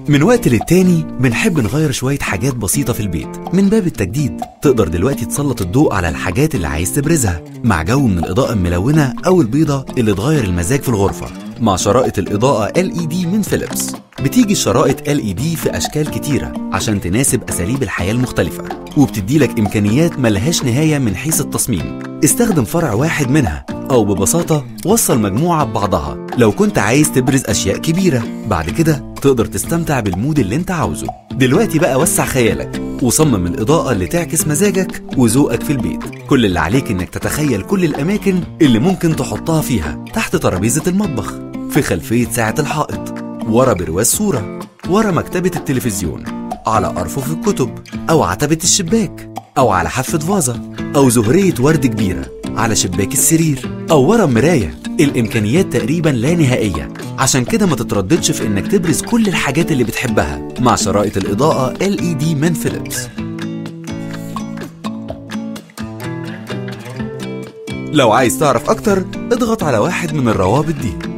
من وقت للتاني بنحب نغير شوية حاجات بسيطة في البيت من باب التجديد. تقدر دلوقتي تسلط الضوء على الحاجات اللي عايز تبرزها مع جو من الإضاءة الملونة أو البيضة اللي تغير المزاج في الغرفة مع شرائط الإضاءة LED من فيليبس. بتيجي الشرائط LED في أشكال كتيرة عشان تناسب أساليب الحياة المختلفة، وبتديلك إمكانيات ملهاش نهاية من حيث التصميم. استخدم فرع واحد منها أو ببساطة وصل مجموعة ببعضها لو كنت عايز تبرز أشياء كبيرة. بعد كده تقدر تستمتع بالمود اللي انت عاوزه. دلوقتي بقى وسع خيالك وصمم الإضاءة اللي تعكس مزاجك وذوقك في البيت. كل اللي عليك انك تتخيل كل الأماكن اللي ممكن تحطها فيها: تحت ترابيزة المطبخ، في خلفية ساعة الحائط، ورا برواز صورة، ورا مكتبة التلفزيون، على أرفف الكتب، أو عتبة الشباك، أو على حافة فازة، أو زهرية ورد كبيرة على شباك السرير، أو ورا مراية. الإمكانيات تقريبا لا نهائية، عشان كده ما تترددش في إنك تبرز كل الحاجات اللي بتحبها مع شرائط الإضاءة LED من فيليبس. لو عايز تعرف أكتر اضغط على واحد من الروابط دي.